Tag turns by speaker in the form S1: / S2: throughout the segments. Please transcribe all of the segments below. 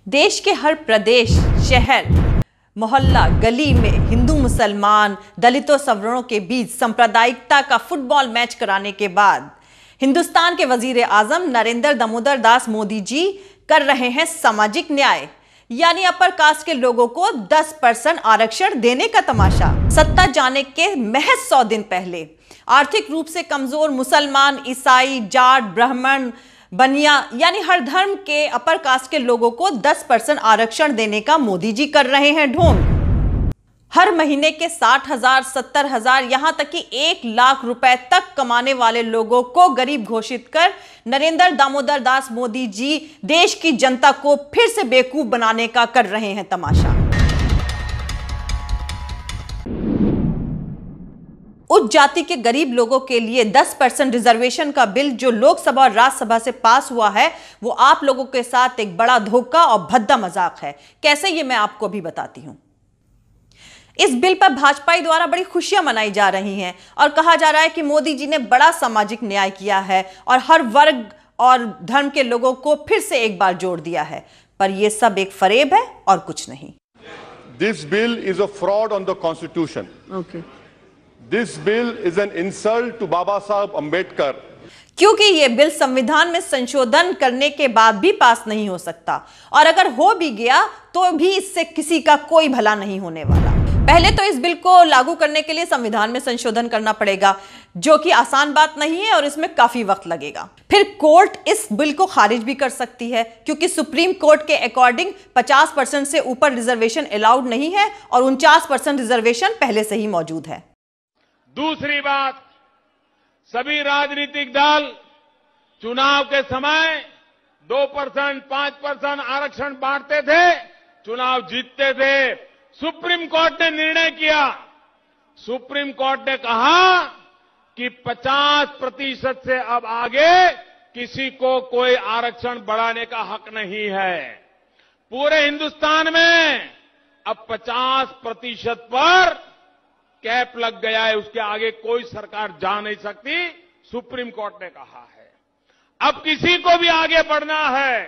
S1: देश के हर प्रदेश, शहर, मोहल्ला, गली में हिंदू मुसलमान, दलितों सवर्णों के बीच सांप्रदायिकता का फुटबॉल मैच कराने के बाद हिंदुस्तान के वजीर आजम नरेंद्र दामोदर दास मोदी जी कर रहे हैं सामाजिक न्याय, यानी अपर कास्ट के लोगों को 10% आरक्षण देने का तमाशा। सत्ता जाने के महज 100 दिन पहले आर्थिक रूप से कमजोर मुसलमान, ईसाई, जाट, ब्राह्मण, बनिया यानी हर धर्म के अपर कास्ट के लोगों को 10% आरक्षण देने का मोदी जी कर रहे हैं ढोंग। हर महीने के 60,000, 70,000, यहां तक कि 1 लाख रुपए तक कमाने वाले लोगों को गरीब घोषित कर नरेंद्र दामोदर दास मोदी जी देश की जनता को फिर से बेवकूफ बनाने का कर रहे हैं तमाशा। उच्च जाति के गरीब लोगों के लिए 10% रिजर्वेशन का बिल जो लोकसभा और राज्यसभा से पास हुआ है, वो आप लोगों के साथ एक बड़ा धोखा और भद्दा मजाक है। कैसे, ये मैं आपको भी बताती हूं। इस बिल पर भाजपा द्वारा बड़ी खुशियां मनाई जा रही हैं और कहा जा रहा है कि मोदी जी ने बड़ा सामाजिक न्याय किया है और हर वर्ग और धर्म के लोगों को फिर से एक बार जोड़ दिया है, पर यह सब एक फरेब है और कुछ नहीं।
S2: This bill is a fraud on the constitution.
S1: Okay.
S2: This bill is an insult to Baba Saheb Ambedkar.
S1: क्योंकि यह बिल संविधान में संशोधन करने के बाद भी पास नहीं हो सकता और अगर हो भी गया तो भी इससे किसी का कोई भला नहीं होने वाला। पहले तो इस बिल को लागू करने के लिए संविधान में संशोधन करना पड़ेगा, जो कि आसान बात नहीं है और इसमें काफी वक्त लगेगा। फिर कोर्ट इस बिल को खारिज भी कर सकती है, क्योंकि सुप्रीम कोर्ट के अकॉर्डिंग 50% से ऊपर रिजर्वेशन अलाउड नहीं है और 49% रिजर्वेशन पहले से ही मौजूद है।
S3: दूसरी बात, सभी राजनीतिक दल चुनाव के समय 2%, 5% आरक्षण बांटते थे, चुनाव जीतते थे। सुप्रीम कोर्ट ने निर्णय किया, सुप्रीम कोर्ट ने कहा कि 50% से अब आगे किसी को कोई आरक्षण बढ़ाने का हक नहीं है। पूरे हिंदुस्तान में अब 50% पर कैप लग गया है, उसके आगे कोई सरकार जा नहीं सकती, सुप्रीम कोर्ट ने कहा है। अब किसी को भी आगे बढ़ना है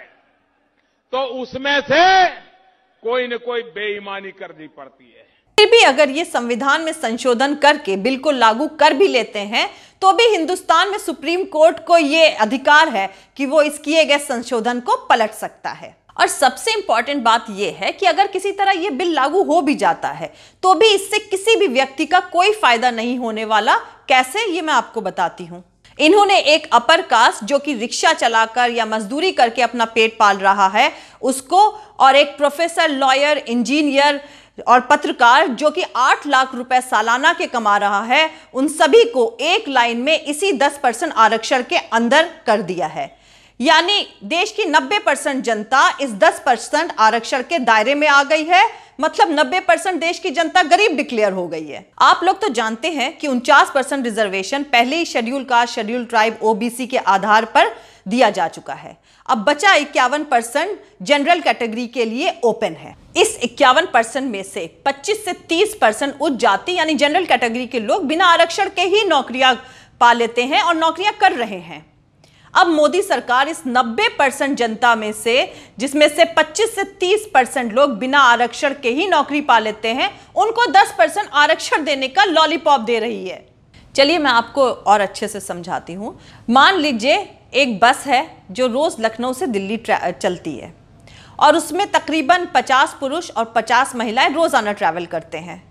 S3: तो उसमें से कोई न कोई बेईमानी करनी पड़ती है।
S1: फिर भी अगर ये संविधान में संशोधन करके बिल को लागू कर भी लेते हैं तो भी हिंदुस्तान में सुप्रीम कोर्ट को ये अधिकार है कि वो इस किए गए संशोधन को पलट सकता है। और सबसे इंपॉर्टेंट बात यह है कि अगर किसी तरह यह बिल लागू हो भी जाता है तो भी इससे किसी भी व्यक्ति का कोई फायदा नहीं होने वाला। कैसे, ये मैं आपको बताती हूं। इन्होंने एक अपर कास्ट जो कि रिक्शा चलाकर या मजदूरी करके अपना पेट पाल रहा है उसको, और एक प्रोफेसर, लॉयर, इंजीनियर और पत्रकार जो कि 8 लाख रुपए सालाना के कमा रहा है, उन सभी को एक लाइन में इसी 10% आरक्षण के अंदर कर दिया है। यानी देश की 90% जनता इस 10% आरक्षण के दायरे में आ गई है। मतलब 90% देश की जनता गरीब डिक्लेयर हो गई है। आप लोग तो जानते हैं कि 49% रिजर्वेशन पहले ही schedule caste, schedule tribe, OBC के आधार पर दिया जा चुका है। अब बचा 51% जनरल कैटेगरी के लिए ओपन है। इस 51% में से 25 से 30% उच्च जाति यानी जनरल कैटेगरी के लोग बिना आरक्षण के ही नौकरियां पा लेते हैं और नौकरियां कर रहे हैं। अब मोदी सरकार इस 90% जनता में से, जिसमें से 25 से 30% लोग बिना आरक्षण के ही नौकरी पा लेते हैं, उनको 10% आरक्षण देने का लॉलीपॉप दे रही है। चलिए मैं आपको और अच्छे से समझाती हूं। मान लीजिए एक बस है जो रोज लखनऊ से दिल्ली चलती है और उसमें तकरीबन 50 पुरुष और 50 महिलाएं रोजाना ट्रैवल करते हैं।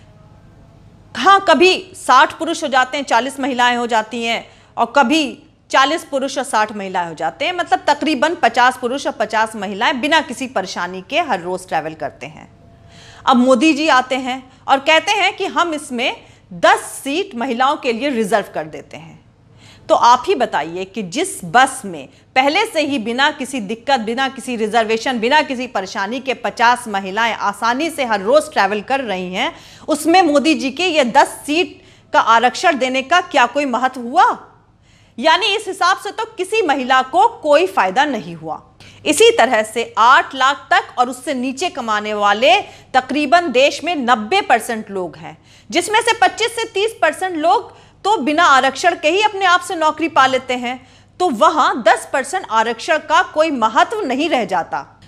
S1: हाँ, कभी 60 पुरुष हो जाते हैं, 40 महिलाएं हो जाती हैं, और कभी 40 पुरुष और 60 महिलाएं हो जाते हैं। मतलब तकरीबन 50 पुरुष और 50 महिलाएं बिना किसी परेशानी के हर रोज ट्रैवल करते हैं। अब मोदी जी आते हैं और कहते हैं कि हम इसमें 10 सीट महिलाओं के लिए रिजर्व कर देते हैं। तो आप ही बताइए कि जिस बस में पहले से ही बिना किसी दिक्कत, बिना किसी रिजर्वेशन, बिना किसी परेशानी के 50 महिलाएं आसानी से हर रोज ट्रैवल कर रही हैं, उसमें मोदी जी के ये 10 सीट का आरक्षण देने का क्या कोई महत्व हुआ? यानी इस हिसाब से तो किसी महिला को कोई फायदा नहीं हुआ। इसी तरह से 8 लाख तक और उससे नीचे कमाने वाले तकरीबन देश में 90% लोग हैं, जिसमें से 25 से 30% लोग तो बिना आरक्षण के ही अपने आप से नौकरी पा लेते हैं। तो वहां 10% आरक्षण का कोई महत्व नहीं रह जाता।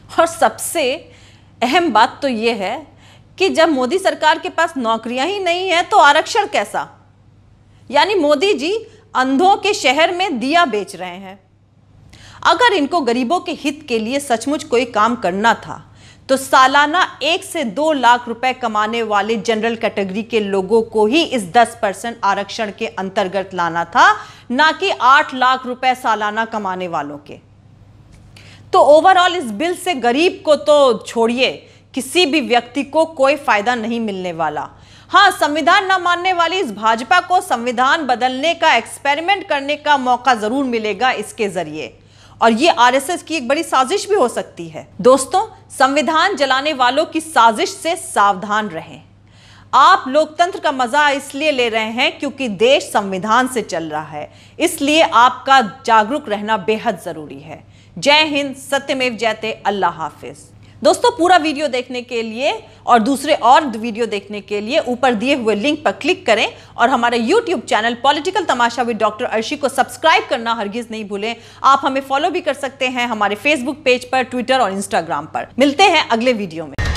S1: और सबसे अहम बात तो ये है कि जब मोदी सरकार के पास नौकरियां ही नहीं है तो आरक्षण कैसा? यानी मोदी जी अंधों के शहर में दिया बेच रहे हैं। अगर इनको गरीबों के हित के लिए सचमुच कोई काम करना था तो सालाना 1 से 2 लाख रुपए कमाने वाले जनरल कैटेगरी के लोगों को ही इस 10% आरक्षण के अंतर्गत लाना था, ना कि 8 लाख रुपए सालाना कमाने वालों के। तो ओवरऑल इस बिल से गरीब को तो छोड़िए, किसी भी व्यक्ति को कोई फायदा नहीं मिलने वाला। हाँ, संविधान न मानने वाली इस भाजपा को संविधान बदलने का, एक्सपेरिमेंट करने का मौका जरूर मिलेगा इसके जरिए, और ये आरएसएस की एक बड़ी साजिश भी हो सकती है। दोस्तों, संविधान जलाने वालों की साजिश से सावधान रहें। आप लोकतंत्र का मजा इसलिए ले रहे हैं क्योंकि देश संविधान से चल रहा है, इसलिए आपका जागरूक रहना बेहद जरूरी है। जय हिंद, सत्यमेव जयते, अल्लाह हाफिज। दोस्तों, पूरा वीडियो देखने के लिए और दूसरे और वीडियो देखने के लिए ऊपर दिए हुए लिंक पर क्लिक करें और हमारे YouTube channel political Tamasha with doctor Arshi को सब्सक्राइब करना हरगिज नहीं भूलें। आप हमें फॉलो भी कर सकते हैं हमारे फेसबुक पेज पर, ट्विटर और इंस्टाग्राम पर। मिलते हैं अगले वीडियो में।